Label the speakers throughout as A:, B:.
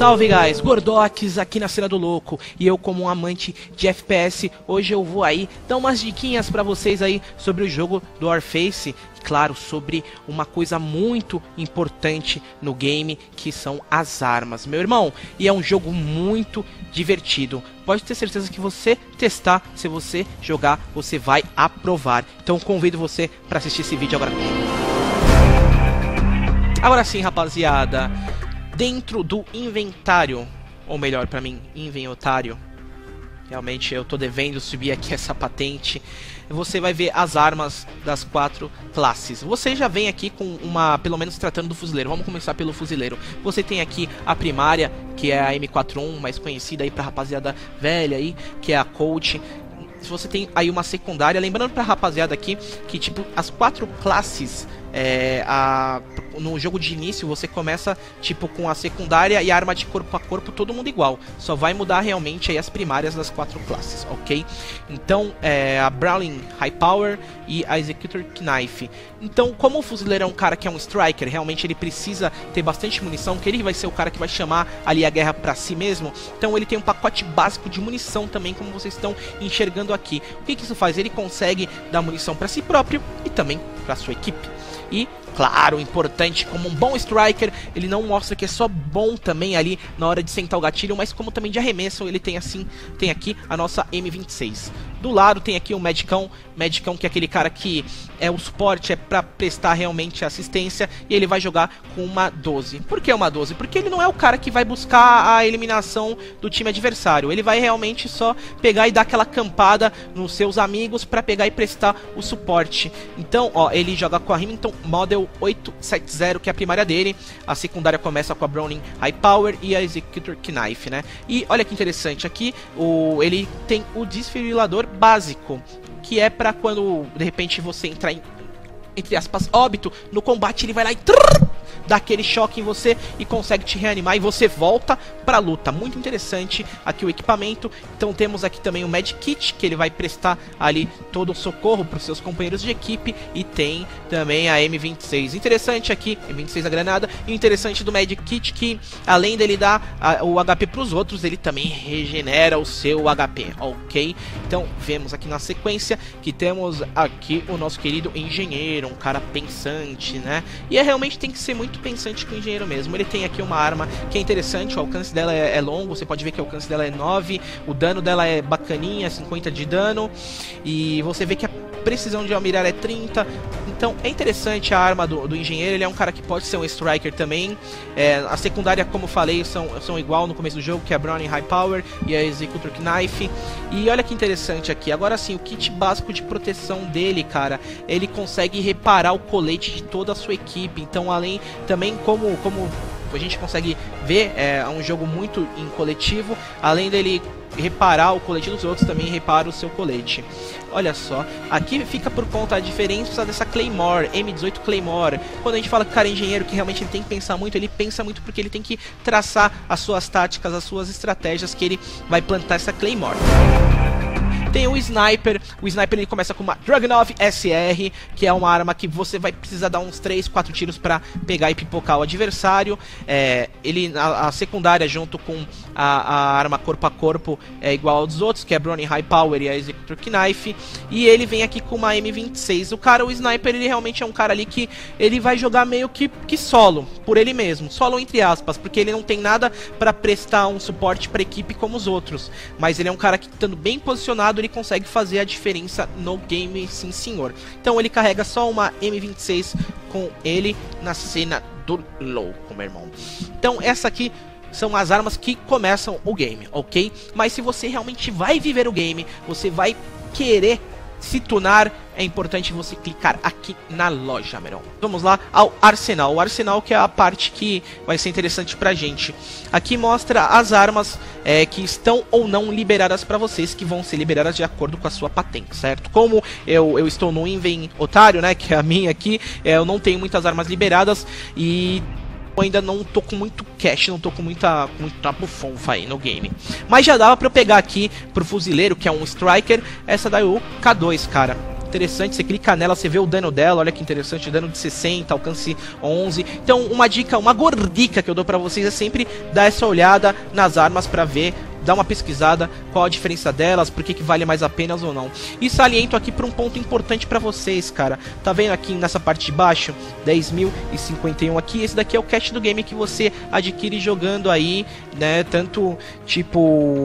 A: Salve guys, Gordox aqui na Cena do Louco. E eu, como um amante de FPS, hoje eu vou aí dar umas diquinhas pra vocês aí sobre o jogo do Warface. E claro, sobre uma coisa muito importante no game, que são as armas, meu irmão. E é um jogo muito divertido. Pode ter certeza que você testar, se você jogar, você vai aprovar. Então convido você pra assistir esse vídeo agora comigo. Agora sim, rapaziada. Dentro do inventário, ou melhor pra mim, inventário, realmente eu tô devendo subir aqui essa patente. Você vai ver as armas das 4 classes. Você já vem aqui com uma, pelo menos tratando do fuzileiro. Vamos começar pelo fuzileiro. Você tem aqui a primária, que é a M41, mais conhecida aí pra rapaziada velha aí, que é a Colt. Você tem aí uma secundária, lembrando pra rapaziada aqui que tipo as 4 classes no jogo de início você começa tipo com a secundária e a arma de corpo a corpo, todo mundo igual. Só vai mudar realmente aí as primárias das 4 classes, ok? Então a Browning High Power e a Executor Knife. Então, como o fuzileiro é um cara que é um striker, realmente ele precisa ter bastante munição, que ele vai ser o cara que vai chamar ali a guerra pra si mesmo. Então ele tem um pacote básico de munição também, como vocês estão enxergando aqui. O que isso faz? Ele consegue dar munição pra si próprio e também pra sua equipe. E, claro, importante, como um bom striker, ele não mostra que é só bom também ali na hora de sentar o gatilho, mas como também de arremesso, ele tem aqui a nossa M26. Do lado tem aqui o Medicão que é aquele cara que é o suporte, é pra prestar realmente assistência, e ele vai jogar com uma 12. Por que uma 12? Porque ele não é o cara que vai buscar a eliminação do time adversário, ele vai realmente só pegar e dar aquela campada nos seus amigos pra pegar e prestar o suporte. Então, ó, ele joga com a Remington Model 870, que é a primária dele. A secundária começa com a Browning High Power e a Executor Knife, né? E olha que interessante, aqui ele tem o desfibrilador básico, que é pra quando de repente você entrar em, entre aspas, óbito no combate, ele vai lá e dá aquele choque em você e consegue te reanimar e você volta pra luta. Muito interessante aqui o equipamento. Então temos aqui também o Med Kit, que ele vai prestar ali todo o socorro para os seus companheiros de equipe, e tem também a M26. Interessante aqui, M26 a granada, e o interessante do Med Kit que além dele dar o HP para os outros, ele também regenera o seu HP, ok? Então vemos aqui na sequência que temos aqui o nosso querido engenheiro, um cara pensante, né? E realmente tem que ser muito pensante com o engenheiro mesmo. Ele tem aqui uma arma que é interessante, o alcance dela é longo, você pode ver que o alcance dela é 9, o dano dela é bacaninha, 50 de dano, e você vê que a precisão de mirar é 30. Então é interessante a arma do engenheiro. Ele é um cara que pode ser um striker também. A secundária, como eu falei, são igual no começo do jogo, que é a Browning High Power e a Executor Knife. E olha que interessante aqui, agora sim, o kit básico de proteção dele, cara, ele consegue reparar o colete de toda a sua equipe. Então além, também como a gente consegue ver, é um jogo muito em coletivo. Além dele reparar o colete dos outros, também repara o seu colete. Olha só, aqui fica por conta a diferença dessa Claymore, M18 Claymore. Quando a gente fala que o cara é engenheiro, que realmente ele tem que pensar muito, ele pensa muito porque ele tem que traçar as suas táticas, as suas estratégias, que ele vai plantar essa Claymore. Tem o Sniper ele começa com uma Dragunov SR, que é uma arma que você vai precisar dar uns 3, 4 tiros pra pegar e pipocar o adversário. A secundária junto com a arma corpo a corpo é igual aos outros, que é a Browning High Power e a Executor Knife. E ele vem aqui com uma M26. O Sniper, ele realmente é um cara ali que ele vai jogar meio que solo, por ele mesmo. Solo entre aspas, porque ele não tem nada pra prestar um suporte pra equipe como os outros. Mas ele é um cara que, estando bem posicionado, ele consegue fazer a diferença no game, sim senhor. Então ele carrega só uma M26 com ele na Cena do Louco, meu irmão. Então essa aqui são as armas que começam o game, ok? Mas se você realmente vai viver o game, você vai querer se tunar, é importante você clicar aqui na loja, meu irmão. Vamos lá ao arsenal. O arsenal, que é a parte que vai ser interessante pra gente. Aqui mostra as armas que estão ou não liberadas pra vocês, que vão ser liberadas de acordo com a sua patente, certo? Como eu estou no inventário, né, que é a minha aqui, eu não tenho muitas armas liberadas e eu ainda não tô com muito cash, não tô com muita bufunfa aí no game. Mas já dava pra eu pegar aqui pro fuzileiro, que é um striker, essa daí, o K2, cara. interessante, você clica nela, você vê o dano dela, olha que interessante, dano de 60, alcance 11. Então uma dica, uma gordica que eu dou pra vocês é sempre dar essa olhada nas armas pra ver, dá uma pesquisada, qual a diferença delas, por que vale mais a pena ou não. E saliento aqui para um ponto importante para vocês, cara. Tá vendo aqui nessa parte de baixo? 10.051 aqui. Esse daqui é o cash do game que você adquire jogando aí, né? Tanto tipo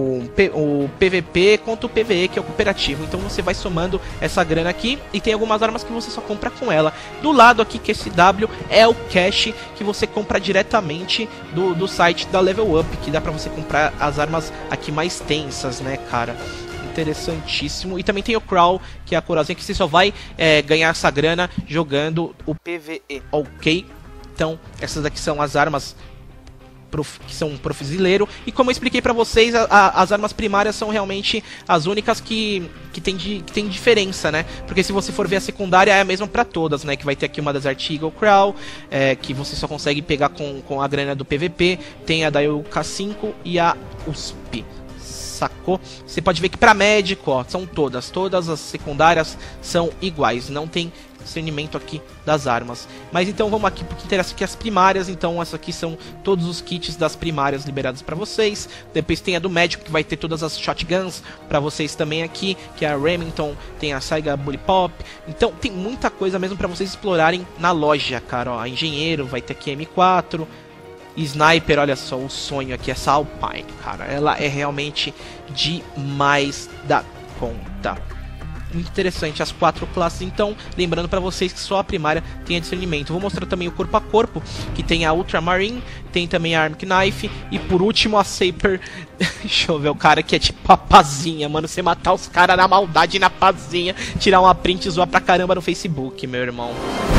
A: o PVP quanto o PVE, que é o cooperativo. Então você vai somando essa grana aqui e tem algumas armas que você só compra com ela. Do lado aqui, que esse W é o cash que você compra diretamente do site da Level Up, que dá pra você comprar as armas aqui mais tensas, né, cara? Interessantíssimo. E também tem o Crawl, que é a coroazinha que você só vai ganhar essa grana jogando o PVE, ok? Então, essas aqui são as armas que são pro fuzileiro. E como eu expliquei pra vocês, as armas primárias são realmente as únicas que tem diferença, né? Porque se você for ver a secundária, é a mesma pra todas, né? Que vai ter aqui uma Desert Eagle Crawl, que você só consegue pegar com a grana do PVP. Tem a da K5 e a USP. Sacou? Você pode ver que pra médico, ó, são todas as secundárias são iguais, não tem discernimento aqui das armas. Mas então vamos aqui porque interessa aqui as primárias. Então essas aqui são todos os kits das primárias liberados pra vocês. Depois tem a do médico, que vai ter todas as shotguns pra vocês também aqui, que é a Remington, tem a Saiga Bully Pop. Então tem muita coisa mesmo pra vocês explorarem na loja, cara, ó. A engenheiro vai ter aqui M4, Sniper, olha só, o sonho aqui, essa Alpine, cara, ela é realmente demais da conta. Muito interessante as 4 classes. Então, lembrando pra vocês que só a primária tem discernimento. Vou mostrar também o corpo a corpo, que tem a Ultramarine, tem também a Arc Knife e por último a Saper. Deixa eu ver, o cara que é tipo a pazinha, mano. Você matar os caras na maldade, na pazinha, tirar uma print e zoar pra caramba no Facebook, meu irmão.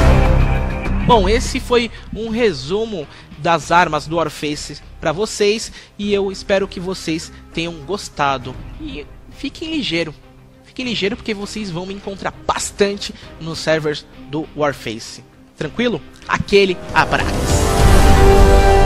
A: Bom, esse foi um resumo das armas do Warface pra vocês, e eu espero que vocês tenham gostado. E fiquem ligeiro porque vocês vão me encontrar bastante nos servers do Warface. Tranquilo? Aquele abraço!